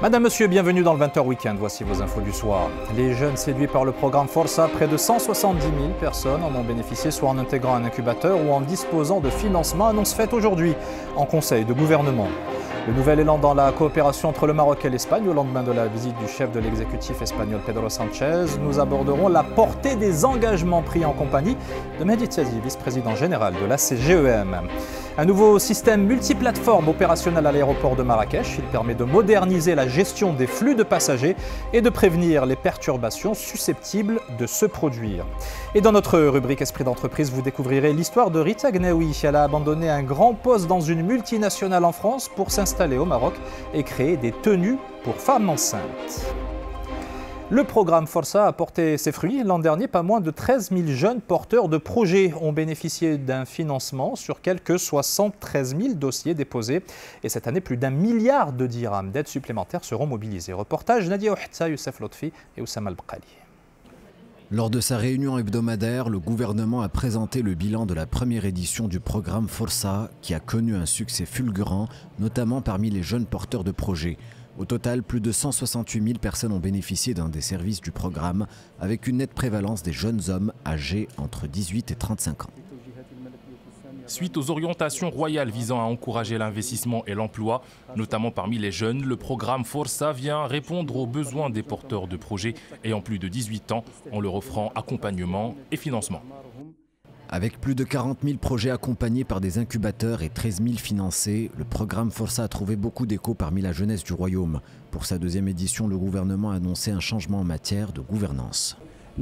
Madame, Monsieur, bienvenue dans le 20h Week-end. Voici vos infos du soir. Les jeunes séduits par le programme Força, près de 170 000 personnes en ont bénéficié, soit en intégrant un incubateur ou en disposant de financement. Annonce faite aujourd'hui en Conseil de gouvernement. Le nouvel élan dans la coopération entre le Maroc et l'Espagne au lendemain de la visite du chef de l'exécutif espagnol Pedro Sánchez. Nous aborderons la portée des engagements pris en compagnie de Mehdi Tiazi, vice-président général de la CGEM. Un nouveau système multiplateforme opérationnel à l'aéroport de Marrakech. Il permet de moderniser la gestion des flux de passagers et de prévenir les perturbations susceptibles de se produire. Et dans notre rubrique Esprit d'entreprise, vous découvrirez l'histoire de Rita Gnaoui. Elle a abandonné un grand poste dans une multinationale en France pour s'installer au Maroc et créer des tenues pour femmes enceintes. Le programme Força a porté ses fruits. L'an dernier, pas moins de 13 000 jeunes porteurs de projets ont bénéficié d'un financement sur quelques 73 000 dossiers déposés. Et cette année, plus d'1 milliard de dirhams d'aides supplémentaires seront mobilisés. Reportage Nadia Ouhtsa, Youssef Lotfi et Oussama Al-Bqali. Lors de sa réunion hebdomadaire, le gouvernement a présenté le bilan de la première édition du programme Força, qui a connu un succès fulgurant, notamment parmi les jeunes porteurs de projets. Au total, plus de 168 000 personnes ont bénéficié d'un des services du programme, avec une nette prévalence des jeunes hommes âgés entre 18 et 35 ans. Suite aux orientations royales visant à encourager l'investissement et l'emploi, notamment parmi les jeunes, le programme Força vient répondre aux besoins des porteurs de projets ayant plus de 18 ans en leur offrant accompagnement et financement. Avec plus de 40 000 projets accompagnés par des incubateurs et 13 000 financés, le programme Força a trouvé beaucoup d'écho parmi la jeunesse du royaume. Pour sa deuxième édition, le gouvernement a annoncé un changement en matière de gouvernance.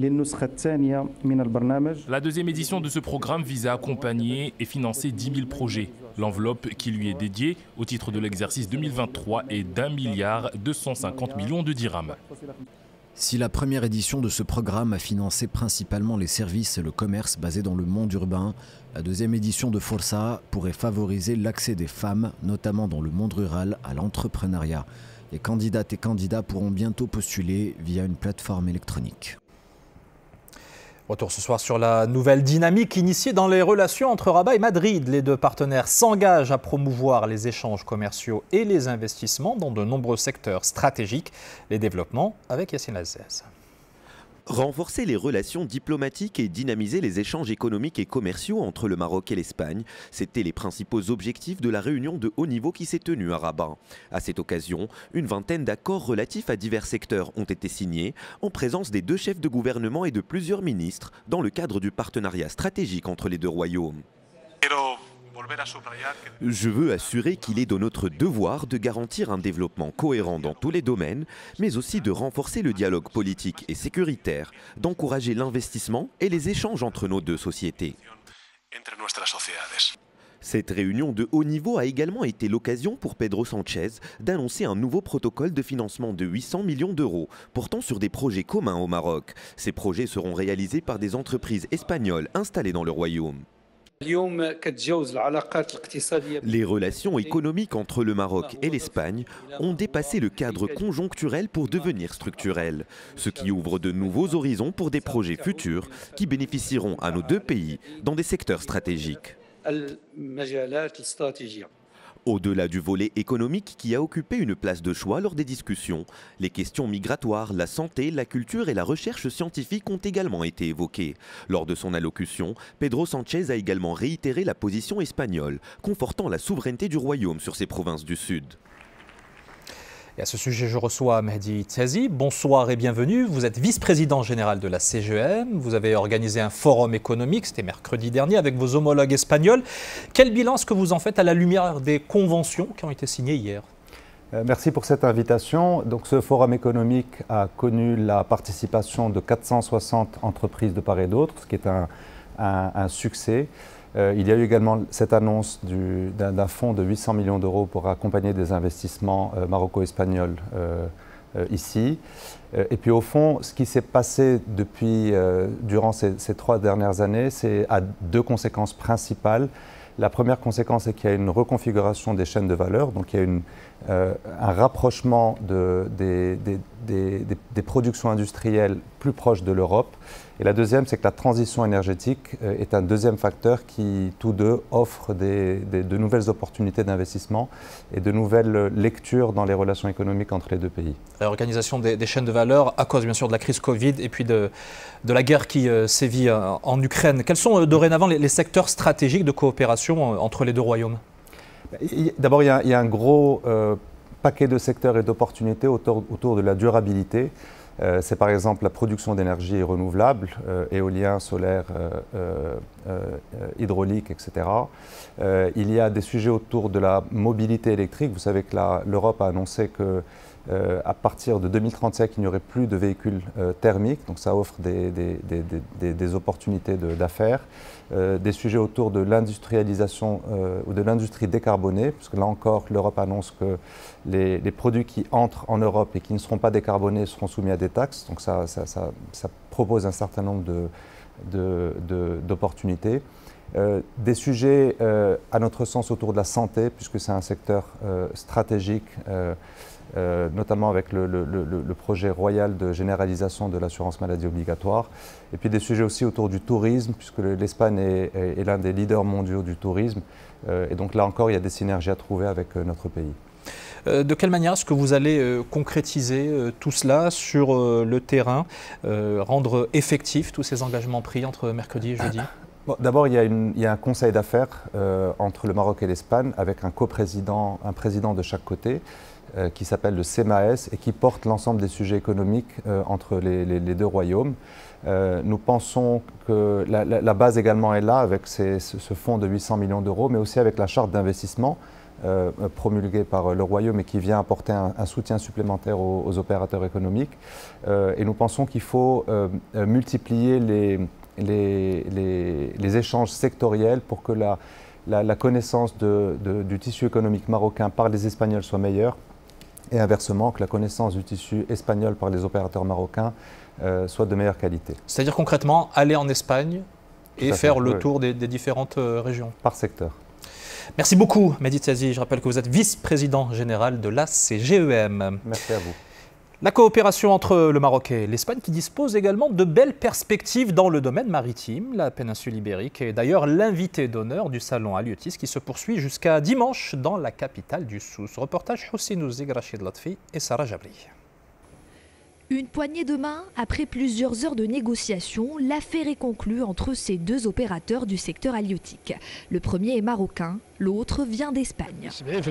La deuxième édition de ce programme vise à accompagner et financer 10 000 projets. L'enveloppe qui lui est dédiée au titre de l'exercice 2023 est d'1 milliard 250 millions de dirhams. Si la première édition de ce programme a financé principalement les services et le commerce basés dans le monde urbain, la deuxième édition de Força pourrait favoriser l'accès des femmes, notamment dans le monde rural, à l'entrepreneuriat. Les candidates et candidats pourront bientôt postuler via une plateforme électronique. Retour ce soir sur la nouvelle dynamique initiée dans les relations entre Rabat et Madrid. Les deux partenaires s'engagent à promouvoir les échanges commerciaux et les investissements dans de nombreux secteurs stratégiques. Les développements avec Yassine Azzez. Renforcer les relations diplomatiques et dynamiser les échanges économiques et commerciaux entre le Maroc et l'Espagne, c'étaient les principaux objectifs de la réunion de haut niveau qui s'est tenue à Rabat. À cette occasion, une vingtaine d'accords relatifs à divers secteurs ont été signés en présence des deux chefs de gouvernement et de plusieurs ministres dans le cadre du partenariat stratégique entre les deux royaumes. Je veux assurer qu'il est de notre devoir de garantir un développement cohérent dans tous les domaines, mais aussi de renforcer le dialogue politique et sécuritaire, d'encourager l'investissement et les échanges entre nos deux sociétés. Cette réunion de haut niveau a également été l'occasion pour Pedro Sánchez d'annoncer un nouveau protocole de financement de 800 millions d'euros portant sur des projets communs au Maroc. Ces projets seront réalisés par des entreprises espagnoles installées dans le royaume. Les relations économiques entre le Maroc et l'Espagne ont dépassé le cadre conjoncturel pour devenir structurelles, ce qui ouvre de nouveaux horizons pour des projets futurs qui bénéficieront à nos deux pays dans des secteurs stratégiques. Au-delà du volet économique qui a occupé une place de choix lors des discussions, les questions migratoires, la santé, la culture et la recherche scientifique ont également été évoquées. Lors de son allocution, Pedro Sánchez a également réitéré la position espagnole, confortant la souveraineté du royaume sur ses provinces du Sud. Et à ce sujet, je reçois Mehdi Tiazi. Bonsoir et bienvenue. Vous êtes vice-président général de la CGEM. Vous avez organisé un forum économique, c'était mercredi dernier, avec vos homologues espagnols. Quel bilan est-ce que vous en faites à la lumière des conventions qui ont été signées hier ? Merci pour cette invitation. Donc, ce forum économique a connu la participation de 460 entreprises de part et d'autre, ce qui est un succès. Il y a eu également cette annonce d'un fonds de 800 millions d'euros pour accompagner des investissements maroco-espagnols ici. Et puis au fond, ce qui s'est passé durant ces 3 dernières années, c'est à 2 conséquences principales. La première conséquence, c'est qu'il y a une reconfiguration des chaînes de valeur, donc il y a un rapprochement des productions industrielles plus proches de l'Europe. Et la deuxième, c'est que la transition énergétique est un deuxième facteur qui, tous deux, offre de nouvelles opportunités d'investissement et de nouvelles lectures dans les relations économiques entre les deux pays. Réorganisation des chaînes de valeur à cause bien sûr de la crise Covid et puis de la guerre qui sévit en Ukraine. Quels sont dorénavant les secteurs stratégiques de coopération entre les deux royaumes? D'abord, il y a un gros paquet de secteurs et d'opportunités autour de la durabilité. C'est par exemple la production d'énergie renouvelable, éolien, solaire, hydraulique, etc. Il y a des sujets autour de la mobilité électrique. Vous savez que l'Europe a annoncé qu'à partir de 2035, il n'y aurait plus de véhicules thermiques. Donc ça offre des opportunités d'affaires. Des sujets autour de l'industrialisation ou de l'industrie décarbonée, parce que là encore, l'Europe annonce que les produits qui entrent en Europe et qui ne seront pas décarbonés seront soumis à des taxes. Donc ça propose un certain nombre d'opportunités. Des sujets, à notre sens, autour de la santé, puisque c'est un secteur stratégique, notamment avec le projet royal de généralisation de l'assurance maladie obligatoire. Et puis des sujets aussi autour du tourisme, puisque l'Espagne est l'un des leaders mondiaux du tourisme. Et donc là encore, il y a des synergies à trouver avec notre pays. De quelle manière est-ce que vous allez concrétiser tout cela sur le terrain, rendre effectifs tous ces engagements pris entre mercredi et jeudi? Bon, d'abord, il y a un conseil d'affaires entre le Maroc et l'Espagne, avec un coprésident, un président de chaque côté, qui s'appelle le CEMAES et qui porte l'ensemble des sujets économiques entre les deux royaumes. Nous pensons que la base également est là, avec ce fonds de 800 millions d'euros, mais aussi avec la charte d'investissement promulguée par le Royaume et qui vient apporter un soutien supplémentaire aux opérateurs économiques. Et nous pensons qu'il faut multiplier les échanges sectoriels pour que la connaissance du tissu économique marocain par les Espagnols soit meilleure et inversement, que la connaissance du tissu espagnol par les opérateurs marocains soit de meilleure qualité. C'est-à-dire concrètement, aller en Espagne et faire le tour des différentes régions? Par secteur. Merci beaucoup, Mehdi Tziazi. Je rappelle que vous êtes vice-président général de la CGEM. Merci à vous. La coopération entre le Maroc et l'Espagne qui dispose également de belles perspectives dans le domaine maritime. La péninsule ibérique est d'ailleurs l'invité d'honneur du salon Aliotis qui se poursuit jusqu'à dimanche dans la capitale du Souss. Reportage Hossein Ouzig, Rachid Latfi et Sarah Jabri. Une poignée de main, après plusieurs heures de négociations, l'affaire est conclue entre ces deux opérateurs du secteur halieutique. Le premier est marocain, l'autre vient d'Espagne.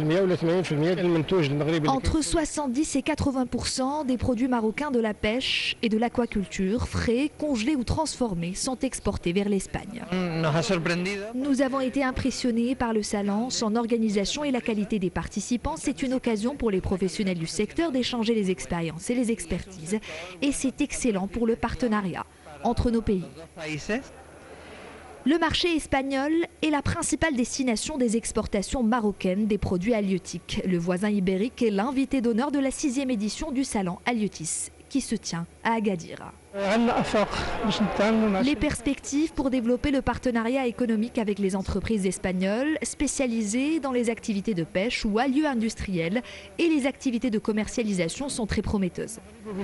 Entre 70 et 80% des produits marocains de la pêche et de l'aquaculture, frais, congelés ou transformés, sont exportés vers l'Espagne. Nous avons été impressionnés par le salon, son organisation et la qualité des participants. C'est une occasion pour les professionnels du secteur d'échanger les expériences et les expertises. Et c'est excellent pour le partenariat entre nos pays. Le marché espagnol est la principale destination des exportations marocaines des produits halieutiques. Le voisin ibérique est l'invité d'honneur de la 6e édition du salon Aliotis qui se tient à Agadir. Les perspectives pour développer le partenariat économique avec les entreprises espagnoles spécialisées dans les activités de pêche ou halieux industriels et les activités de commercialisation sont très prometteuses.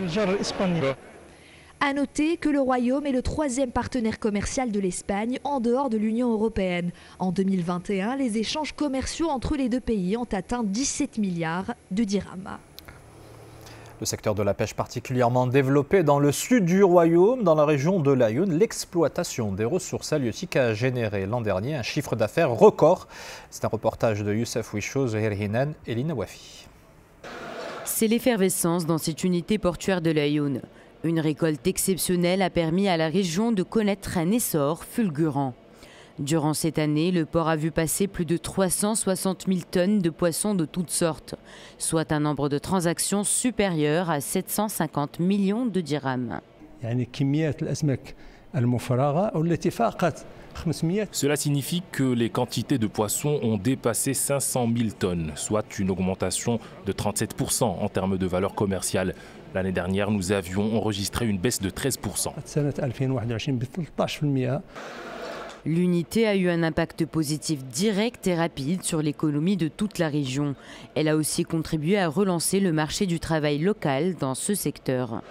À noter que le Royaume est le 3e partenaire commercial de l'Espagne en dehors de l'Union européenne. En 2021, les échanges commerciaux entre les deux pays ont atteint 17 milliards de dirhams. Le secteur de la pêche particulièrement développé dans le sud du Royaume, dans la région de l'Aïoun, l'exploitation des ressources halieutiques a généré l'an dernier un chiffre d'affaires record. C'est un reportage de Youssef Wisho, Zahir Hinan et Lina Wafi. C'est l'effervescence dans cette unité portuaire de l'Aïoun. Une récolte exceptionnelle a permis à la région de connaître un essor fulgurant. Durant cette année, le port a vu passer plus de 360 000 tonnes de poissons de toutes sortes, soit un nombre de transactions supérieur à 750 millions de dirhams. Cela signifie que les quantités de poissons ont dépassé 500 000 tonnes, soit une augmentation de 37% en termes de valeur commerciale. L'année dernière, nous avions enregistré une baisse de 13%. L'unité a eu un impact positif direct et rapide sur l'économie de toute la région. Elle a aussi contribué à relancer le marché du travail local dans ce secteur.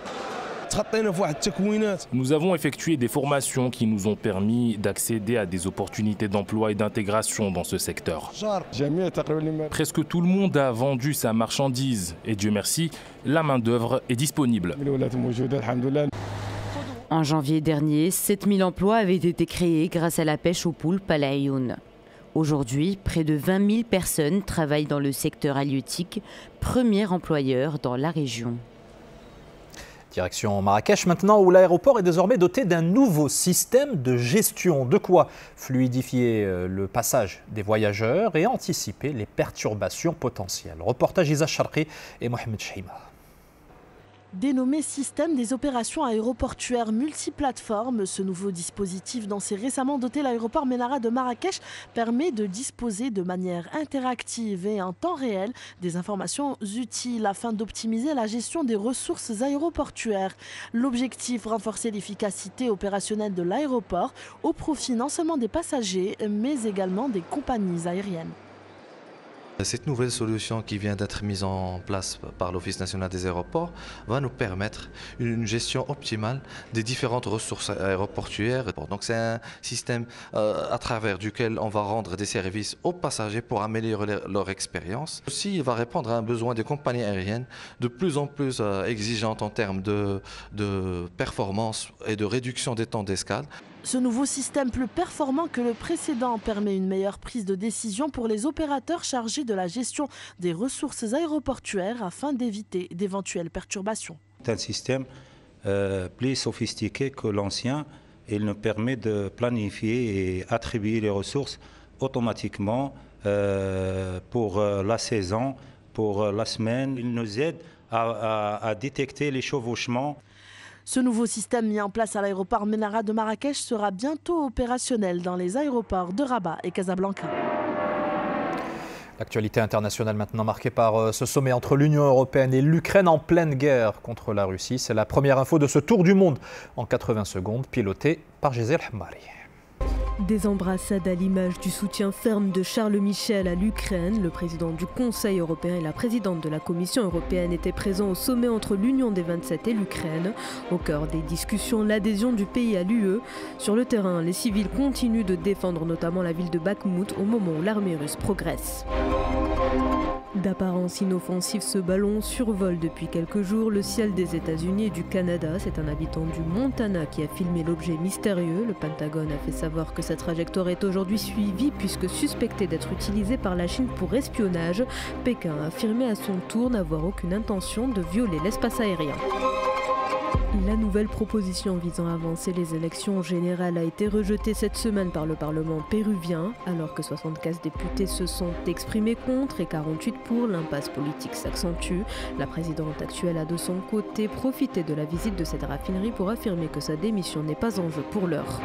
Nous avons effectué des formations qui nous ont permis d'accéder à des opportunités d'emploi et d'intégration dans ce secteur. Presque tout le monde a vendu sa marchandise et Dieu merci, la main-d'œuvre est disponible. En janvier dernier, 7000 emplois avaient été créés grâce à la pêche aux poulpes à l'Aïoun. Aujourd'hui, près de 20 000 personnes travaillent dans le secteur halieutique, premier employeur dans la région. Direction Marrakech maintenant, où l'aéroport est désormais doté d'un nouveau système de gestion. De quoi fluidifier le passage des voyageurs et anticiper les perturbations potentielles. Reportage Isa Charqi et Mohamed Chahima. Dénommé système des opérations aéroportuaires multiplateformes, ce nouveau dispositif dont s'est récemment doté l'aéroport Menara de Marrakech permet de disposer de manière interactive et en temps réel des informations utiles afin d'optimiser la gestion des ressources aéroportuaires. L'objectif, renforcer l'efficacité opérationnelle de l'aéroport au profit non seulement des passagers mais également des compagnies aériennes. Cette nouvelle solution qui vient d'être mise en place par l'Office national des aéroports va nous permettre une gestion optimale des différentes ressources aéroportuaires. Donc c'est un système à travers duquel on va rendre des services aux passagers pour améliorer leur expérience. Aussi, il va répondre à un besoin des compagnies aériennes de plus en plus exigeantes en termes de performance et de réduction des temps d'escale. Ce nouveau système plus performant que le précédent permet une meilleure prise de décision pour les opérateurs chargés de la gestion des ressources aéroportuaires afin d'éviter d'éventuelles perturbations. C'est un système plus sophistiqué que l'ancien. Il nous permet de planifier et attribuer les ressources automatiquement pour la saison, pour la semaine. Il nous aide à détecter les chevauchements. Ce nouveau système mis en place à l'aéroport Menara de Marrakech sera bientôt opérationnel dans les aéroports de Rabat et Casablanca. L'actualité internationale maintenant marquée par ce sommet entre l'Union européenne et l'Ukraine en pleine guerre contre la Russie. C'est la première info de ce tour du monde en 80 secondes, piloté par Gisèle Hamari. Des embrassades à l'image du soutien ferme de Charles Michel à l'Ukraine. Le président du Conseil européen et la présidente de la Commission européenne étaient présents au sommet entre l'Union des 27 et l'Ukraine. Au cœur des discussions, l'adhésion du pays à l'UE. Sur le terrain, les civils continuent de défendre notamment la ville de Bakhmout au moment où l'armée russe progresse. D'apparence inoffensive, ce ballon survole depuis quelques jours le ciel des États-Unis et du Canada. C'est un habitant du Montana qui a filmé l'objet mystérieux. Le Pentagone a fait savoir que sa trajectoire est aujourd'hui suivie puisque suspectée d'être utilisée par la Chine pour espionnage. Pékin a affirmé à son tour n'avoir aucune intention de violer l'espace aérien. La nouvelle proposition visant à avancer les élections générales a été rejetée cette semaine par le Parlement péruvien. Alors que 75 députés se sont exprimés contre et 48 pour, l'impasse politique s'accentue. La présidente actuelle a de son côté profité de la visite de cette raffinerie pour affirmer que sa démission n'est pas en jeu pour l'heure.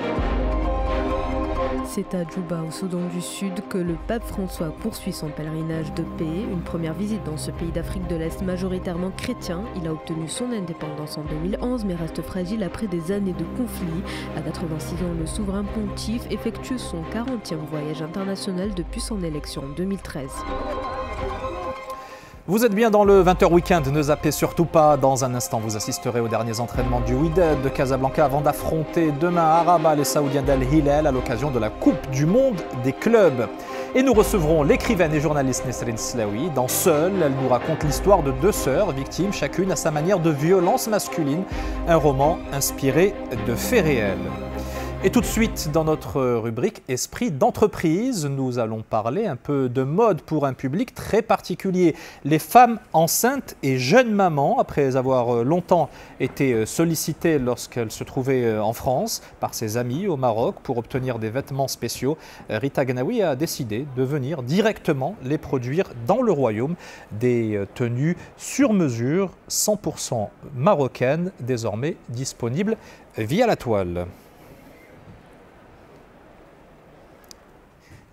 C'est à Djouba, au Soudan du Sud, que le pape François poursuit son pèlerinage de paix. Une première visite dans ce pays d'Afrique de l'Est majoritairement chrétien. Il a obtenu son indépendance en 2011, mais reste fragile après des années de conflits. À 86 ans, le souverain pontife effectue son 40e voyage international depuis son élection en 2013. Vous êtes bien dans le 20h Week-end, ne zappez surtout pas. Dans un instant, vous assisterez aux derniers entraînements du Wydad de Casablanca avant d'affronter demain à Rabat les Saoudiens d'Al-Hilal à l'occasion de la Coupe du Monde des clubs. Et nous recevrons l'écrivaine et journaliste Nesrine Slaoui. Dans Seule, elle nous raconte l'histoire de deux sœurs, victimes chacune à sa manière de violence masculine. Un roman inspiré de faits réels. Et tout de suite, dans notre rubrique Esprit d'entreprise, nous allons parler un peu de mode pour un public très particulier. Les femmes enceintes et jeunes mamans, après avoir longtemps été sollicitées lorsqu'elles se trouvaient en France par ses amis au Maroc pour obtenir des vêtements spéciaux, Rita Gnaoui a décidé de venir directement les produire dans le royaume. Des tenues sur mesure, 100% marocaines, désormais disponibles via la toile.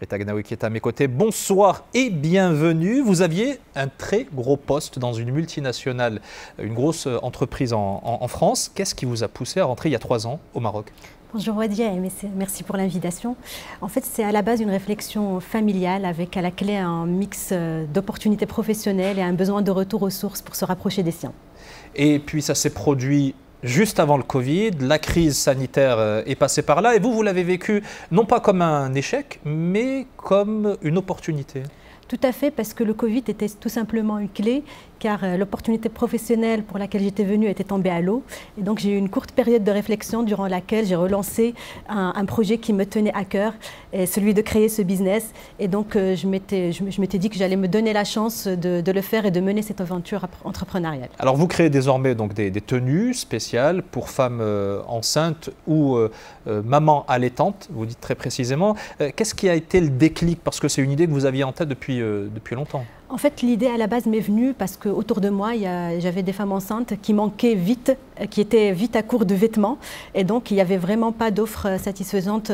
Rita Gnaoui qui est à mes côtés, bonsoir et bienvenue. Vous aviez un très gros poste dans une multinationale, une grosse entreprise en France. Qu'est-ce qui vous a poussé à rentrer il y a 3 ans au Maroc ? Bonjour Wadia, merci pour l'invitation. En fait, c'est à la base une réflexion familiale avec à la clé un mix d'opportunités professionnelles et un besoin de retour aux sources pour se rapprocher des siens. Et puis ça s'est produit juste avant le Covid, la crise sanitaire est passée par là et vous l'avez vécu non pas comme un échec, mais comme une opportunité. Tout à fait, parce que le Covid était tout simplement une clé, car l'opportunité professionnelle pour laquelle j'étais venue était tombée à l'eau. Et donc j'ai eu une courte période de réflexion durant laquelle j'ai relancé un projet qui me tenait à cœur, celui de créer ce business. Et donc je m'étais dit que j'allais me donner la chance de le faire et de mener cette aventure entrepreneuriale. Alors vous créez désormais donc des tenues spéciales pour femmes enceintes ou mamans allaitantes, vous dites très précisément. Qu'est-ce qui a été le déclic? Parce que c'est une idée que vous aviez en tête depuis longtemps. En fait, l'idée à la base m'est venue parce qu'autour de moi, j'avais des femmes enceintes qui manquaient vite, qui étaient vite à court de vêtements. Et donc, il n'y avait vraiment pas d'offres satisfaisantes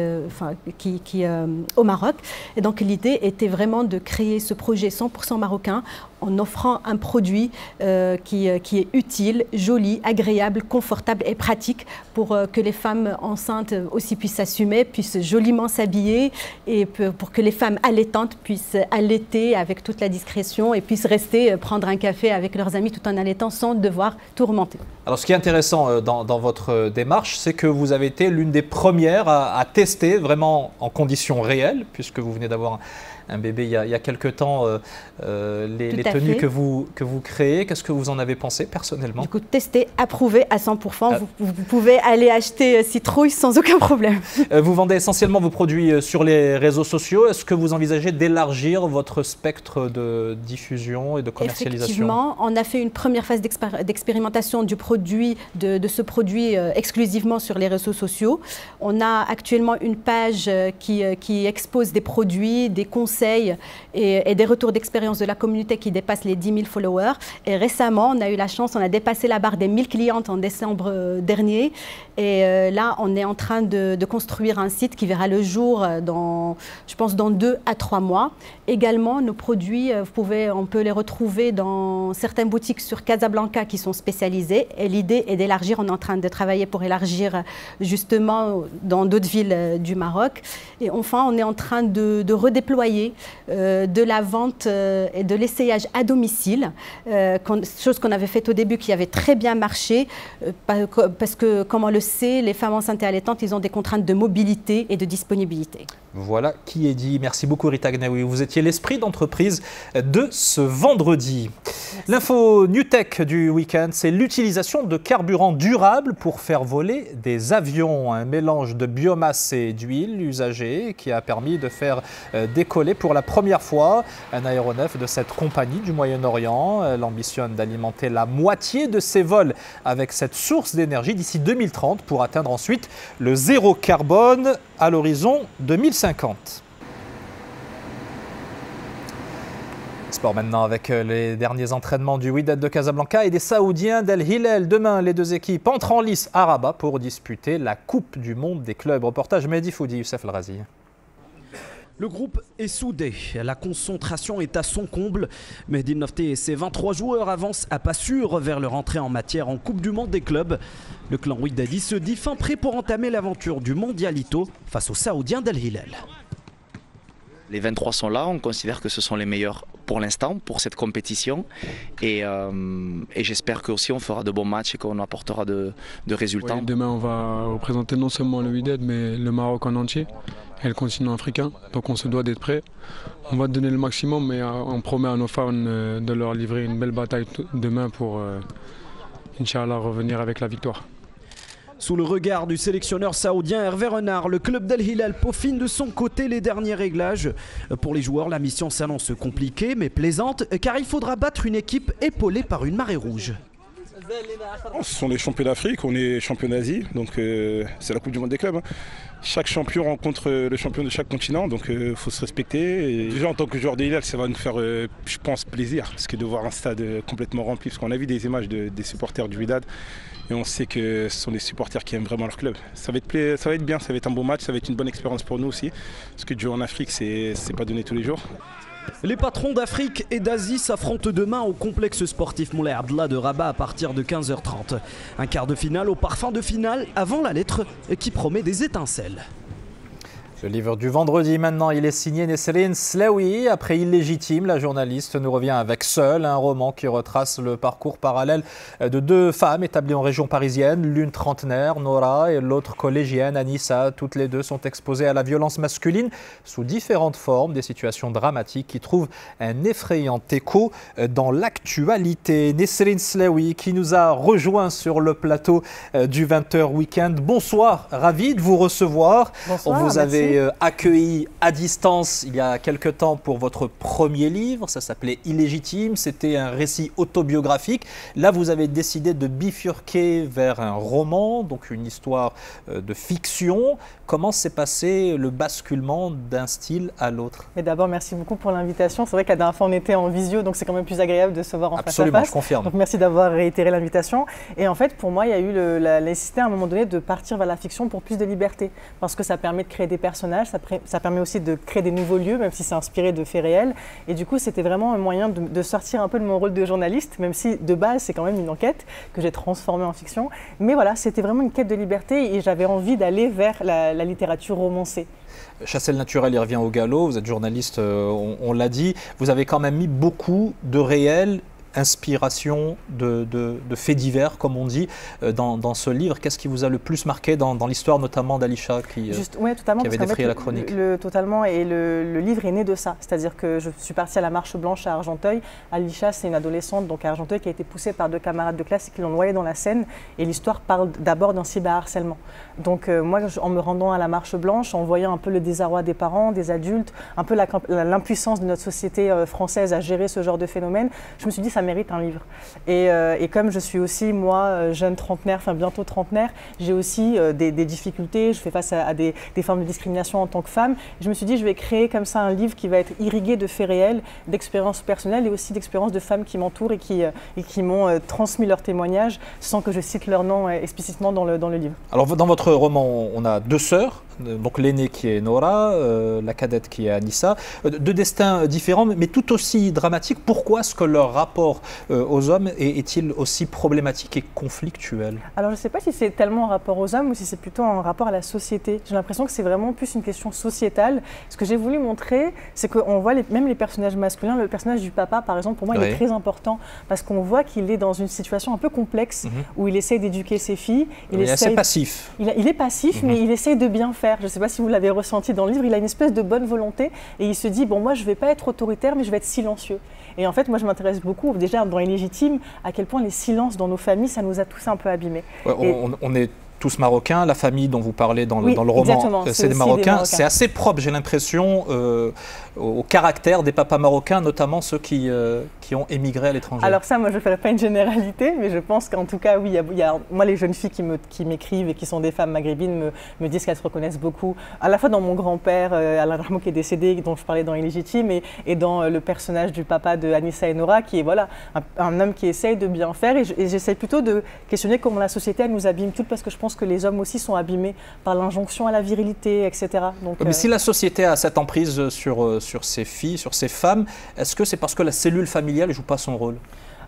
au Maroc. Et donc, l'idée était vraiment de créer ce projet 100% marocain en offrant un produit qui est utile, joli, agréable, confortable et pratique pour que les femmes enceintes aussi puissent s'assumer, puissent joliment s'habiller et pour que les femmes allaitantes puissent allaiter avec toute la discrétion et puissent rester prendre un café avec leurs amis tout en allaitant sans devoir tout remonter. Alors ce qui est intéressant dans votre démarche, c'est que vous avez été l'une des premières à tester vraiment en conditions réelles, puisque vous venez d'avoir un bébé il y a quelques temps, les tenues que vous créez. Qu'est-ce que vous en avez pensé personnellement? Du coup, testé, approuvé à 100%. Vous pouvez aller acheter Citrouille sans aucun problème. Vous vendez essentiellement vos produits sur les réseaux sociaux. Est-ce que vous envisagez d'élargir votre spectre de diffusion et de commercialisation? Effectivement, on a fait une première phase d'expérimentation de ce produit exclusivement sur les réseaux sociaux. On a actuellement une page qui expose des produits, des conseils et des retours d'expérience de la communauté qui dépassent les 10 000 followers. Et récemment, on a eu la chance, on a dépassé la barre des 1000 clientes en décembre dernier. Et là, on est en train de construire un site qui verra le jour je pense, dans 2 à 3 mois. Également, nos produits, on peut les retrouver dans certaines boutiques sur Casablanca qui sont spécialisées. Et l'idée est d'élargir, on est en train de travailler pour élargir justement dans d'autres villes du Maroc. Et enfin, on est en train de redéployer de la vente et de l'essayage à domicile, chose qu'on avait faite au début qui avait très bien marché, parce que, comme on le sait, les femmes enceintes et allaitantes, ils ont des contraintes de mobilité et de disponibilité. Voilà qui est dit. Merci beaucoup Rita Gnaoui. Vous étiez l'esprit d'entreprise de ce vendredi. L'info New Tech du week-end, c'est l'utilisation de carburant durable pour faire voler des avions. Un mélange de biomasse et d'huile usagée qui a permis de faire décoller pour la première fois un aéronef de cette compagnie du Moyen-Orient. Elle ambitionne d'alimenter la moitié de ses vols avec cette source d'énergie d'ici 2030 pour atteindre ensuite le zéro carbone à l'horizon 2050. Sport maintenant avec les derniers entraînements du Wydad de Casablanca et des Saoudiens d'Al Hilal. Demain, les deux équipes entrent en lice à Rabat pour disputer la Coupe du Monde des clubs. Reportage Mehdi Foudi, Youssef El Razi. Le groupe est soudé, la concentration est à son comble. Mehdi Nofté et ses 23 joueurs avancent à pas sûr vers leur entrée en matière en Coupe du Monde des clubs. Le clan Wydadi se dit fin prêt pour entamer l'aventure du Mondialito face aux Saoudiens d'Al Hilal. Les 23 sont là, on considère que ce sont les meilleurs pour l'instant, pour cette compétition. Et j'espère qu'aussi on fera de bons matchs et qu'on apportera de résultats. Oui, demain, on va représenter non seulement le Wydad, mais le Maroc en entier et le continent africain. Donc on se doit d'être prêt. On va donner le maximum, mais on promet à nos fans de leur livrer une belle bataille demain pour, Inch'Allah, revenir avec la victoire. Sous le regard du sélectionneur saoudien Hervé Renard, le club d'Al Hilal peaufine de son côté les derniers réglages. Pour les joueurs, la mission s'annonce compliquée mais plaisante car il faudra battre une équipe épaulée par une marée rouge. Ce sont les champions d'Afrique, on est champion d'Asie, donc c'est la Coupe du Monde des clubs. Hein. Chaque champion rencontre le champion de chaque continent, donc il faut se respecter. Et déjà en tant que joueur de Hilal, ça va nous faire, je pense, plaisir, parce que de voir un stade complètement rempli, parce qu'on a vu des images des supporters du Wydad, et on sait que ce sont des supporters qui aiment vraiment leur club. Ça va être bien, ça va être un bon match, ça va être une bonne expérience pour nous aussi, parce que jouer en Afrique, c'est pas donné tous les jours. Les patrons d'Afrique et d'Asie s'affrontent demain au complexe sportif Moulay Abdallah de Rabat à partir de 15h30. Un quart de finale au parfum de finale avant la lettre qui promet des étincelles. Le livre du vendredi maintenant, il est signé Nesrine Slaoui. Après Illégitime, la journaliste nous revient avec Seul, un roman qui retrace le parcours parallèle de deux femmes établies en région parisienne, l'une trentenaire, Nora, et l'autre collégienne, Anissa. Toutes les deux sont exposées à la violence masculine sous différentes formes, des situations dramatiques qui trouvent un effrayant écho dans l'actualité. Nesrine Slaoui qui nous a rejoint sur le plateau du 20h Week-end. Bonsoir, ravi de vous recevoir. Bonsoir, on vous avait merci. Accueilli à distance il y a quelque temps pour votre premier livre, ça s'appelait Illégitime, c'était un récit autobiographique. Là, vous avez décidé de bifurquer vers un roman, donc une histoire de fiction. Comment s'est passé le basculement d'un style à l'autre? Mais d'abord, merci beaucoup pour l'invitation. C'est vrai que la dernière fois, on était en visio, donc c'est quand même plus agréable de se voir en face à face. Absolument, je confirme. Donc merci d'avoir réitéré l'invitation. Et en fait, pour moi, il y a eu la nécessité à un moment donné de partir vers la fiction pour plus de liberté, parce que ça permet de créer des personnages, ça permet aussi de créer des nouveaux lieux, même si c'est inspiré de faits réels. Et du coup, c'était vraiment un moyen de sortir un peu de mon rôle de journaliste, même si de base, c'est quand même une enquête que j'ai transformée en fiction. Mais voilà, c'était vraiment une quête de liberté et j'avais envie d'aller vers la littérature romancée. Chasser le naturel, il revient au galop. Vous êtes journaliste, on l'a dit. Vous avez quand même mis beaucoup de réel, inspiration de faits divers, comme on dit, dans ce livre. Qu'est-ce qui vous a le plus marqué dans l'histoire notamment d'Alisha qui avait défrayé la chronique? Totalement, et le livre est né de ça. C'est-à-dire que je suis partie à la Marche Blanche à Argenteuil. Alisha, c'est une adolescente donc à Argenteuil qui a été poussée par deux camarades de classe et qui l'ont noyée dans la Seine. Et l'histoire parle d'abord d'un cyberharcèlement. Donc moi, en me rendant à la Marche Blanche, en voyant un peu le désarroi des parents, des adultes, un peu l'impuissance de notre société française à gérer ce genre de phénomène, je me suis dit ça mérite un livre. Et comme je suis aussi, moi, jeune trentenaire, enfin bientôt trentenaire, j'ai aussi des difficultés, je fais face à des formes de discrimination en tant que femme. Je me suis dit, je vais créer comme ça un livre qui va être irrigué de faits réels, d'expériences personnelles et aussi d'expériences de femmes qui m'entourent et qui m'ont transmis leurs témoignages sans que je cite leur nom explicitement dans le livre. Alors dans votre roman, on a deux sœurs, donc l'aînée qui est Nora, la cadette qui est Anissa, deux destins différents mais tout aussi dramatiques. Pourquoi est-ce que leur rapport aux hommes est-il aussi problématique et conflictuel? Alors je ne sais pas si c'est tellement un rapport aux hommes ou si c'est plutôt un rapport à la société. J'ai l'impression que c'est vraiment plus une question sociétale. Ce que j'ai voulu montrer, c'est qu'on voit même les personnages masculins, le personnage du papa par exemple, pour moi il est très important parce qu'on voit qu'il est dans une situation un peu complexe où il essaie d'éduquer ses filles. Il est assez passif. Il est passif mais il essaye de bien faire. Je ne sais pas si vous l'avez ressenti dans le livre, il a une espèce de bonne volonté et il se dit bon moi je ne vais pas être autoritaire mais je vais être silencieux. Et en fait moi je m'intéresse beaucoup déjà dans Illégitime à quel point les silences dans nos familles ça nous a tous un peu abîmés. Ouais, on est tous marocains, la famille dont vous parlez dans le roman, c'est des Marocains. C'est assez propre, j'ai l'impression, au caractère des papas marocains, notamment ceux qui ont émigré à l'étranger. Alors ça, moi je ne ferai pas une généralité, mais je pense qu'en tout cas, oui, moi les jeunes filles qui m'écrivent et qui sont des femmes maghrébines me disent qu'elles se reconnaissent beaucoup, à la fois dans mon grand-père, Alain Rahmou qui est décédé, dont je parlais dans Illégitime, et dans le personnage du papa de Anissa et Nora, qui est voilà, un homme qui essaye de bien faire, et j'essaie plutôt de questionner comment la société elle nous abîme toutes, parce que je pense que les hommes aussi sont abîmés par l'injonction à la virilité, etc. Donc, mais si la société a cette emprise sur ces filles, sur ces femmes, est-ce que c'est parce que la cellule familiale ne joue pas son rôle?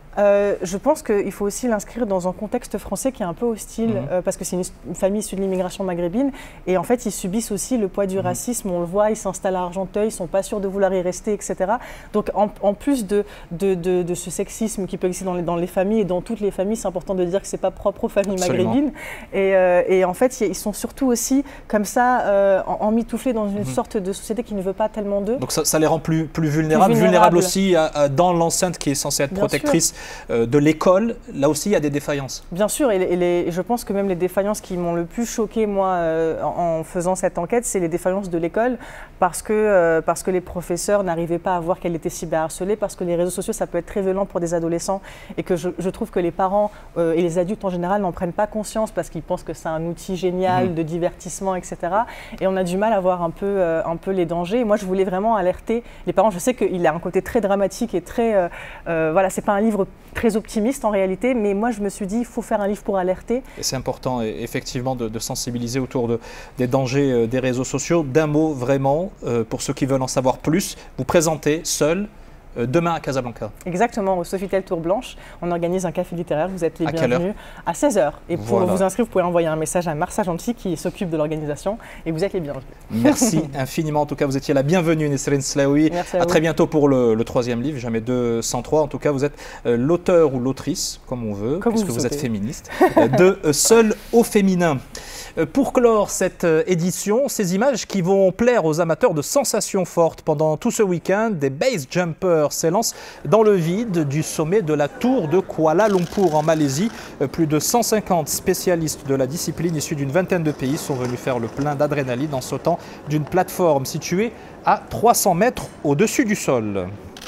Je pense qu'il faut aussi l'inscrire dans un contexte français qui est un peu hostile, parce que c'est une famille issue de l'immigration maghrébine, et en fait ils subissent aussi le poids du racisme, on le voit, ils s'installent à Argenteuil, ils ne sont pas sûrs de vouloir y rester, etc. Donc en plus de ce sexisme qui peut exister dans les familles, et dans toutes les familles, c'est important de dire que ce n'est pas propre aux familles maghrébines, et en fait ils sont surtout aussi comme ça, emmitouflés dans une sorte de société qui ne veut pas tellement d'eux. Donc ça les rend plus vulnérables aussi dans l'enceinte qui est censée être protectrice de l'école, là aussi il y a des défaillances. Bien sûr, et je pense que même les défaillances qui m'ont le plus choqué moi en faisant cette enquête, c'est les défaillances de l'école parce que les professeurs n'arrivaient pas à voir qu'elle était cyberharcelée, parce que les réseaux sociaux ça peut être très violent pour des adolescents et que je trouve que les parents et les adultes en général n'en prennent pas conscience parce qu'ils pensent que c'est un outil génial de divertissement, etc. Et on a du mal à voir un peu les dangers. Et moi je voulais vraiment alerter les parents. Je sais qu'il a un côté très dramatique et très... voilà, c'est pas un livre très optimiste en réalité, mais moi je me suis dit il faut faire un livre pour alerter. Et c'est important effectivement de sensibiliser autour des dangers des réseaux sociaux. D'un mot vraiment, pour ceux qui veulent en savoir plus, vous présentez seul demain à Casablanca. Exactement, au Sofitel Tour Blanche. On organise un café littéraire, vous êtes les bienvenus. À 16h. Et pour vous inscrire, vous pouvez envoyer un message à Marsa Gentil qui s'occupe de l'organisation et vous êtes les bienvenus. Merci infiniment. En tout cas, vous étiez la bienvenue, Nesrine Slaoui. Merci à très bientôt pour le troisième livre, Jamais 203. En tout cas, vous êtes l'auteur ou l'autrice, comme on veut, puisque vous êtes féministe, de Seul au féminin. Pour clore cette édition, ces images qui vont plaire aux amateurs de sensations fortes. Pendant tout ce week-end, des base jumpers s'élancent dans le vide du sommet de la tour de Kuala Lumpur en Malaisie. Plus de 150 spécialistes de la discipline issus d'une vingtaine de pays sont venus faire le plein d'adrénaline en sautant d'une plateforme située à 300 mètres au-dessus du sol.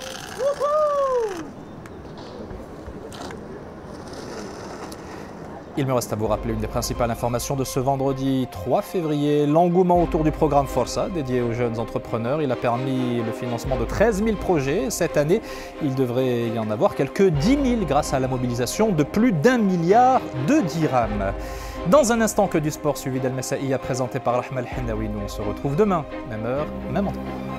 Il me reste à vous rappeler une des principales informations de ce vendredi 3 février. L'engouement autour du programme Força, dédié aux jeunes entrepreneurs. Il a permis le financement de 13 000 projets. Cette année, il devrait y en avoir quelques 10 000 grâce à la mobilisation de plus d'1 milliard de dirhams. Dans un instant, que du sport suivi d'El Messaïa présenté par Rahma El Hennaoui. Nous on se retrouve demain, même heure, même endroit.